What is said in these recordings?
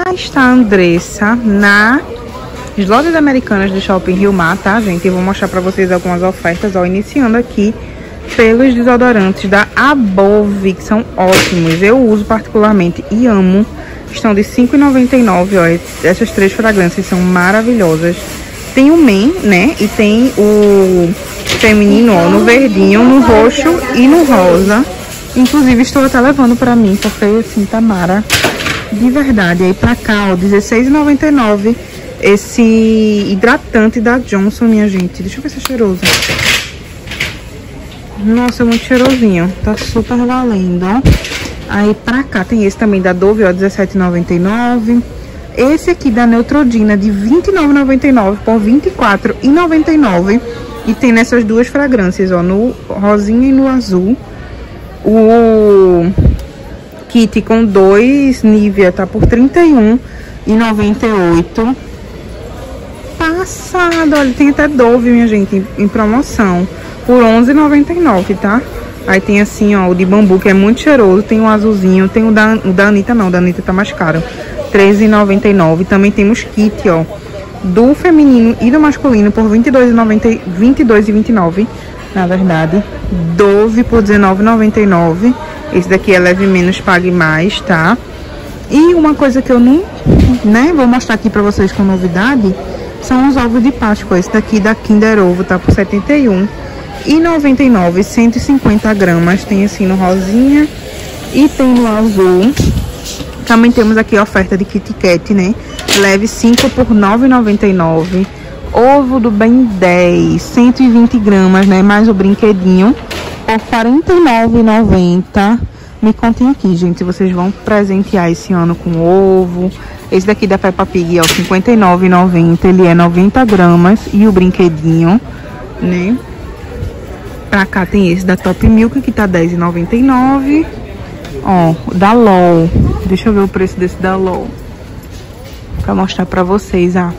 está a Andressa nas lojas americanas do Shopping Rio Mar, tá, gente? Eu vou mostrar pra vocês algumas ofertas, ó, iniciando aqui pelos desodorantes da Above, que são ótimos. Eu uso particularmente e amo. Estão de R$ 5,99, ó. Essas 3 fragrâncias são maravilhosas. Tem o Men, né? E tem o feminino, ó, no verdinho, no roxo e no rosa. Inclusive, estou até levando pra mim, porque assim, tá mara. De verdade. Aí pra cá, ó, R$ 16,99. Esse hidratante da Johnson, minha gente. Deixa eu ver se é cheiroso. Nossa, é muito cheirosinho. Tá super valendo, ó. Aí pra cá tem esse também da Dove, ó, R$ 17,99. Esse aqui da Neutrogena de R$ 29,99 por R$ 24,99. E tem nessas duas fragrâncias, ó, no rosinha e no azul. O kit com 2 Nivea tá por R$ 31,98. Passado, olha, tem até Dove, minha gente, em promoção por R$ 11,99, tá? Aí tem assim, ó, o de bambu, que é muito cheiroso. Tem o azulzinho, tem o da Anitta, não, o da Anitta tá mais caro, R$ 13,99. Também temos kit, ó, do feminino e do masculino por R$ 22,29, na verdade. Dove por R$ 19,99. Esse daqui é leve menos, pague mais, tá? E uma coisa que eu não, né, vou mostrar aqui pra vocês com novidade, são os ovos de Páscoa. Esse daqui da Kinder Ovo tá por R$ 71,99, 150 gramas. Tem assim no rosinha e tem no azul. Também temos aqui a oferta de Kit Kat, né? Leve 5 por R$ 9,99. Ovo do Bem 10, 120 gramas, né? Mais o brinquedinho por R$ 49,90. Me contem aqui, gente, se vocês vão presentear esse ano com ovo. Esse daqui da Peppa Pig é o R$ 59,90. Ele é 90 gramas e o brinquedinho, né? Pra cá tem esse da Top Milk, que tá R$ 10,99. Ó, da LOL. Deixa eu ver o preço desse da LOL, pra mostrar pra vocês, ó.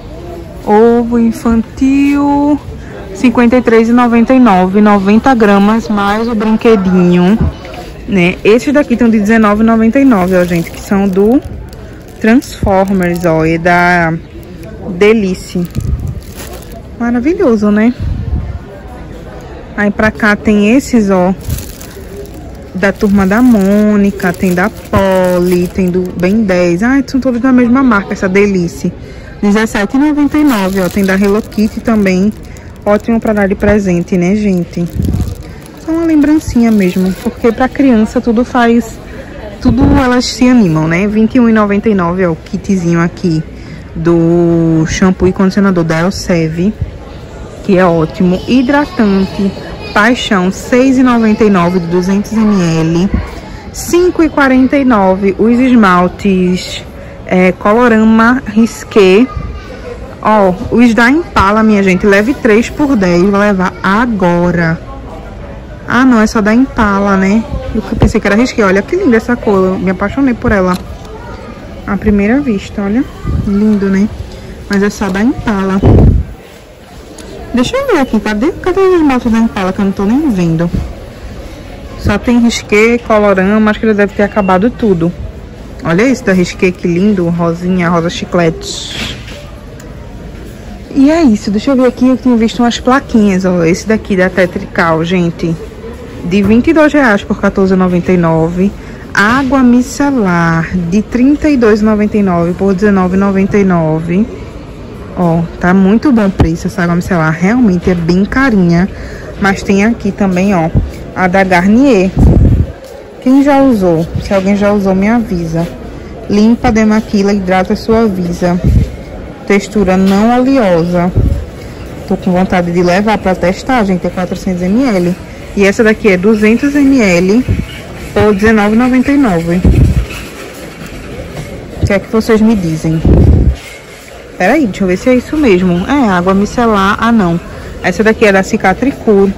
Ovo infantil, R$ 53,99. 90 gramas mais o brinquedinho, né? Esses daqui estão de R$ 19,99, ó, gente, que são do Transformers, ó, e da Delice. Maravilhoso, né? Aí pra cá tem esses, ó, da Turma da Mônica, tem da Polly, tem do Bem 10. Ah, são todos da mesma marca, essa Delice. R$ 17,99, ó. Tem da Hello Kitty também. Ótimo pra dar de presente, né, gente? Só uma lembrancinha mesmo, porque pra criança tudo faz... Tudo elas se animam, né? R$ 21,99, ó, o kitzinho aqui do shampoo e condicionador da Elseve, que é ótimo. Hidratante Paixão, R$ 6,99 de 200 ml. R$ 5,49 os esmaltes Colorama Risqué. Ó, os da Impala, minha gente, leve 3 por R$ 10. Vou levar agora. Ah, não, é só da Impala, né? Eu pensei que era Risqué. Olha que linda essa cor, eu me apaixonei por ela à primeira vista, olha. Lindo, né? Mas é só da Impala. Deixa eu ver aqui, cadê os esmaltes da Impala que eu não tô nem vendo? Só tem Risqué, Colorama, acho que ele deve ter acabado tudo. Olha esse da Risqué, que lindo, rosinha, rosa chiclete. E é isso, deixa eu ver aqui, eu tinha visto umas plaquinhas, ó. Esse daqui da Tetrical, gente, de R$ 22,00 por R$ 14,99. Água micelar de R$ 32,99 por R$ 19,99. Ó, tá muito bom o preço essa água micelar, realmente é bem carinha. Mas tem aqui também, ó, a da Garnier. Quem já usou? Se alguém já usou, me avisa. Limpa, demaquila, hidrata, suaviza. Textura não oleosa. Tô com vontade de levar pra testar, gente, é 400 ml. E essa daqui é 200 ml por R$ 19,99. O que é que vocês me dizem? Peraí, deixa eu ver se é isso mesmo. É, água micelar. Ah, não. Essa daqui é da Cicatricure.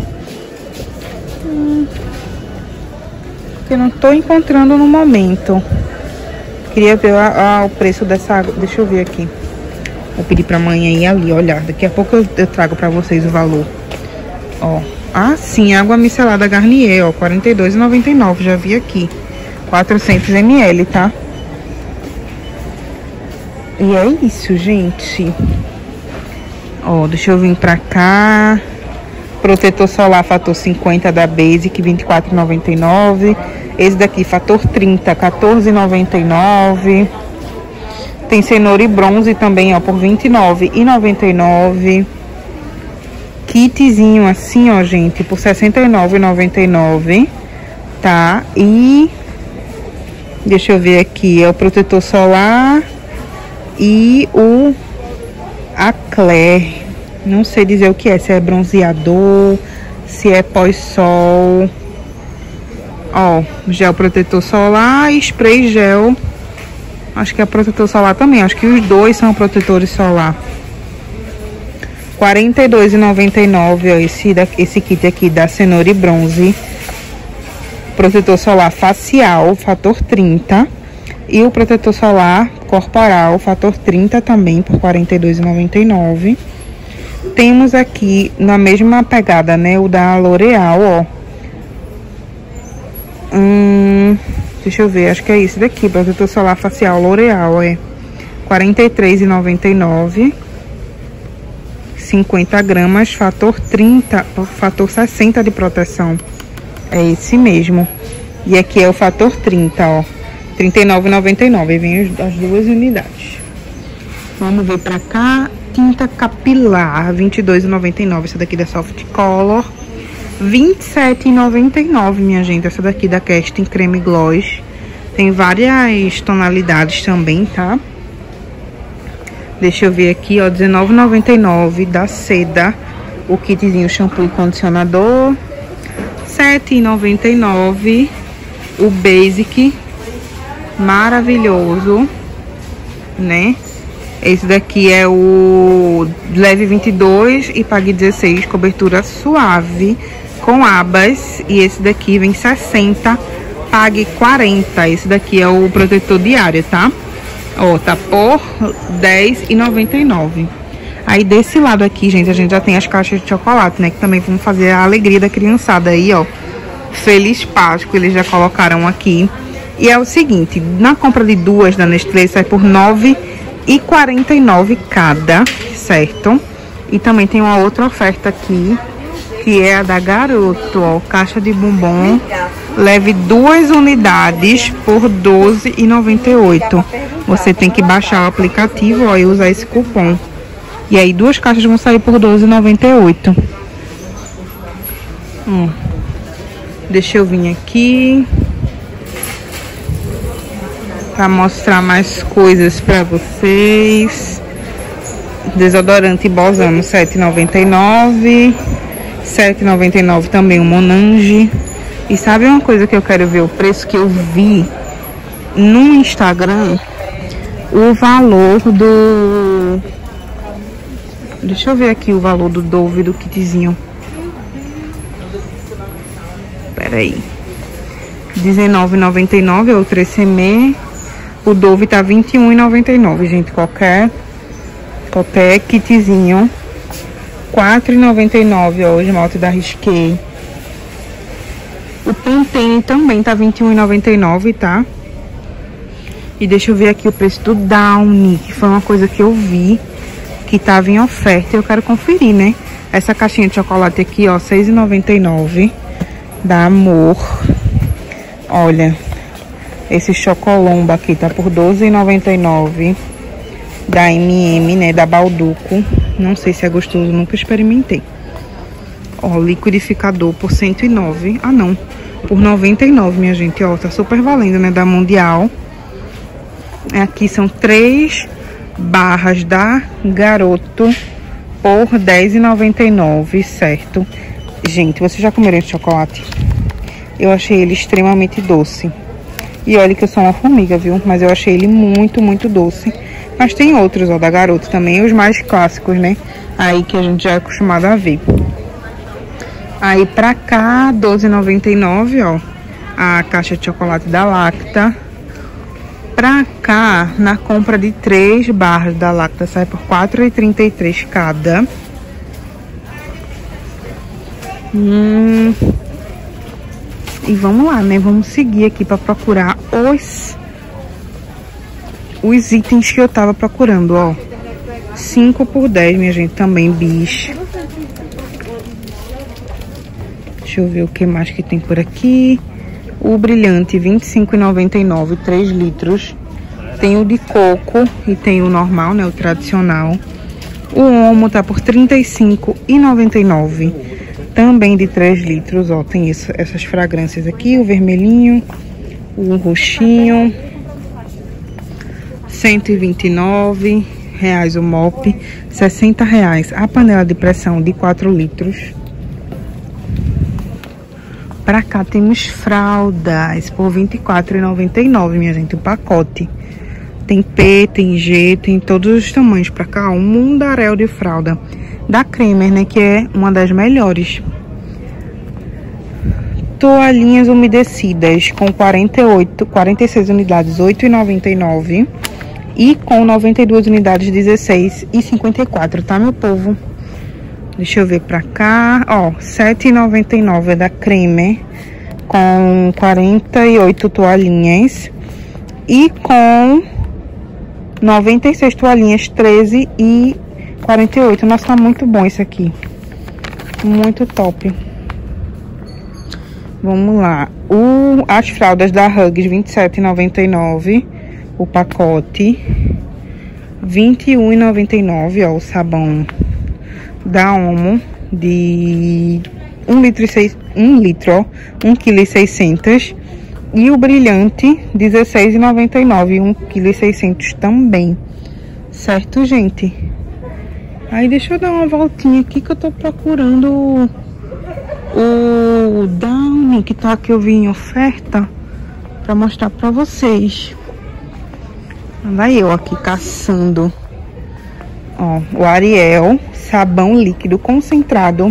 Que eu não tô encontrando no momento. Queria ver o preço dessa água. Deixa eu ver aqui. Vou pedir pra mãe ir ali olhar. Daqui a pouco eu trago pra vocês o valor. Ó. Ah, sim. Água micelar da Garnier, ó. R$ 42,99. Já vi aqui. 400 ml, tá? E é isso, gente. Ó, deixa eu vir pra cá. Protetor solar fator 50 da Basic, R$ 24,99. Esse daqui, fator 30, R$ 14,99. Tem cenoura e bronze também, ó, por R$ 29,99. Kitzinho assim, ó, gente, por R$ 69,99, tá? E deixa eu ver aqui, é o protetor solar e a Claire. Não sei dizer o que é, se é bronzeador, se é pós-sol. Ó, gel protetor solar e spray gel. Acho que é protetor solar também, acho que os dois são protetores solar. R$ 42,99, ó, esse kit aqui da cenoura e bronze. Protetor solar facial, fator 30. E o protetor solar corporal, fator 30 também, por R$ 42,99. Temos aqui, na mesma pegada, né, o da L'Oreal, ó. Deixa eu ver, acho que é esse daqui, protetor solar facial L'Oreal, é R$ 43,99. 50 gramas, fator 30, fator 60 de proteção. É esse mesmo. E aqui é o fator 30, ó. R$ 39,99. Vem as duas unidades. Vamos ver pra cá. Tinta capilar, R$ 22,99. Essa daqui da Soft Color. R$ 27,99, minha gente. Essa daqui da Kerstin Creme Gloss. Tem várias tonalidades também, tá? Deixa eu ver aqui, ó, R$ 19,99 da Seda, o kitzinho shampoo e condicionador. R$ 7,99 o Basic, maravilhoso, né? Esse daqui é o Leve 22 e Pague 16, cobertura suave com abas. E esse daqui vem 60, Pague 40. Esse daqui é o protetor diário, tá? Ó, tá por R$ 10,99. Aí desse lado aqui, gente, a gente já tem as caixas de chocolate, né? Que também vão fazer a alegria da criançada aí, ó. Feliz Páscoa, eles já colocaram aqui. E é o seguinte, na compra de duas da Nestlé sai por R$ 9,49 cada, certo? E também tem uma outra oferta aqui, que é a da Garoto, ó. Caixa de bombom. Leve 2 unidades por R$ 12,98. Você tem que baixar o aplicativo, ó, e usar esse cupom. E aí 2 caixas vão sair por R$ 12,98. Deixa eu vir aqui para mostrar mais coisas para vocês. Desodorante Bozano, R$ 7,99. R$ 7,99 também o Monange. E sabe uma coisa que eu quero ver o preço que eu vi no Instagram? O valor do... Deixa eu ver aqui o valor do Dove, do kitzinho. Pera aí. R$19,99 é o 3CM. O Dove tá R$21,99, gente. Qualquer kitzinho. R$4,99, ó, o esmalte da Risqué. O Pantene também tá R$21,99, tá? E deixa eu ver aqui o preço do Downy, que foi uma coisa que eu vi que tava em oferta e eu quero conferir, né? Essa caixinha de chocolate aqui, ó, R$6,99 da Amor. Olha, esse chocolomba aqui tá por R$12,99 da MM, né? Da Balduco. Não sei se é gostoso, nunca experimentei. Ó, liquidificador por 109. Ah, não. Por 99, minha gente. Ó, tá super valendo, né? Da Mundial. Aqui são 3 barras da Garoto por R$10,99, certo? Gente, vocês já comeram esse chocolate? Eu achei ele extremamente doce. E olha que eu sou uma formiga, viu? Mas eu achei ele muito, muito doce. Mas tem outros, ó, da Garoto também. Os mais clássicos, né? Aí que a gente já é acostumado a ver. Aí pra cá, R$12,99, ó. A caixa de chocolate da Lacta. Pra cá, na compra de 3 barras da Lacta, sai por R$4,33 cada. E vamos lá, né? Vamos seguir aqui pra procurar os itens que eu tava procurando, ó. 5 por 10, minha gente, também bis. Deixa eu ver o que mais que tem por aqui. O brilhante, R$ 25,99, 3 litros. Tem o de coco e tem o normal, né, o tradicional. O Omo tá por R$ 35,99. Também de 3 litros, ó. Tem essas fragrâncias aqui, o vermelhinho, o roxinho. R$ 129 o mop, R$ 60 a panela de pressão de 4 litros. Pra cá temos fraldas por R$ 24,99, minha gente, o pacote. Tem P, tem G, tem todos os tamanhos pra cá. Um mundaréu de fralda da Cremer, né, que é uma das melhores. Toalhinhas umedecidas com 46 unidades, R$ 8,99. E com 92 unidades, R$ 16,54, tá, meu povo? Deixa eu ver pra cá. Ó, R$ 7,99 é da Cremer, com 48 toalhinhas. E com 96 toalhinhas, R$ 13,48. Nossa, tá muito bom esse aqui. Muito top. Vamos lá. As fraldas da Huggies, R$ 27,99. O pacote. R$ 21,99, ó, o sabão da Omo de 1,6 kg. E o brilhante, R$ 16,99, 1,6 kg também. Certo, gente? Aí deixa eu dar uma voltinha aqui que eu tô procurando o Downy, que tá aqui, eu vi em oferta, pra mostrar pra vocês. Anda eu aqui caçando. Ó, o Ariel, sabão líquido concentrado,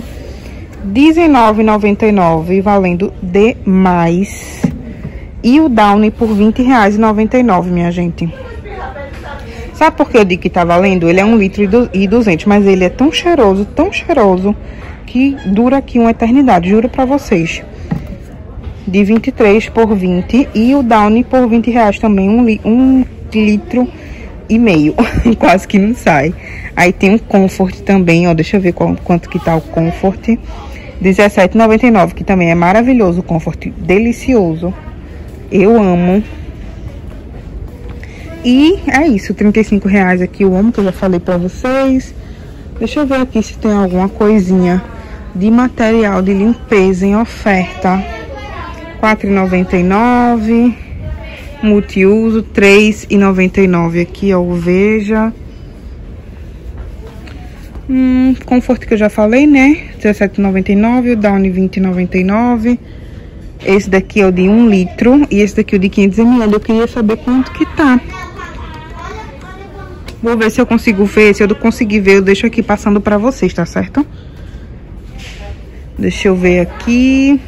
R$19,99, valendo demais. E o Downy por R$20,99, minha gente. Sabe por que eu digo que tá valendo? Ele é 1,2 litros, mas ele é tão cheiroso, que dura aqui uma eternidade, juro pra vocês. De 23 por 20 e o Downy por R$20 também, 1,5 litro. Quase que não sai. Aí tem um Comfort também, ó, deixa eu ver quanto que tá o Comfort. R$17,99, que também é maravilhoso o Comfort, delicioso. Eu amo. E é isso, R$35 aqui o Omo, que eu já falei pra vocês. Deixa eu ver aqui se tem alguma coisinha de material de limpeza em oferta. R$4,99. Multiuso, R$3,99 aqui, ó, o Veja. Comfort que eu já falei, né? R$17,99, o Downy R$20,99. Esse daqui é o de 1 litro e esse daqui é o de 500 ml. Eu queria saber quanto que tá. Vou ver se eu consigo ver. Se eu não conseguir ver, eu deixo aqui passando pra vocês, tá certo? Deixa eu ver aqui.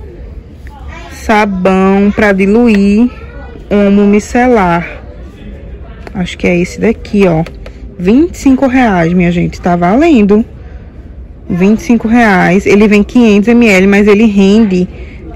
Sabão pra diluir. Omo micelar. Acho que é esse daqui, ó. R$25, minha gente. Tá valendo. R$25. Ele vem 500 ml, mas ele rende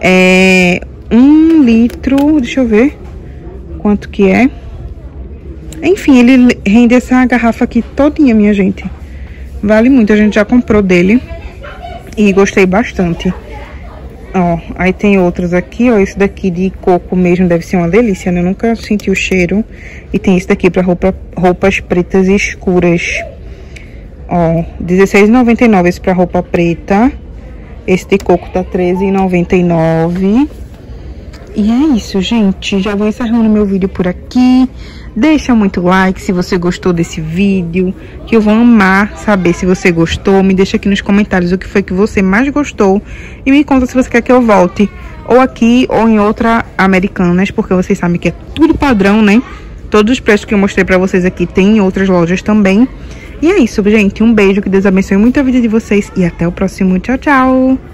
1 litro. Deixa eu ver quanto que é. Enfim, ele rende essa garrafa aqui todinha, minha gente. Vale muito. A gente já comprou dele e gostei bastante. Ó, aí tem outros aqui, ó. Esse daqui de coco mesmo deve ser uma delícia, né? Eu nunca senti o cheiro. E tem esse daqui pra roupas pretas e escuras. Ó, R$16,99 esse pra roupa preta. Esse de coco tá R$13,99. E é isso, gente. Já vou encerrando meu vídeo por aqui. Deixa muito like se você gostou desse vídeo, que eu vou amar saber se você gostou. Me deixa aqui nos comentários o que foi que você mais gostou. E me conta se você quer que eu volte ou aqui ou em outra Americanas, porque vocês sabem que é tudo padrão, né? Todos os preços que eu mostrei pra vocês aqui tem em outras lojas também. E é isso, gente. Um beijo, que Deus abençoe muito a vida de vocês e até o próximo. Tchau, tchau!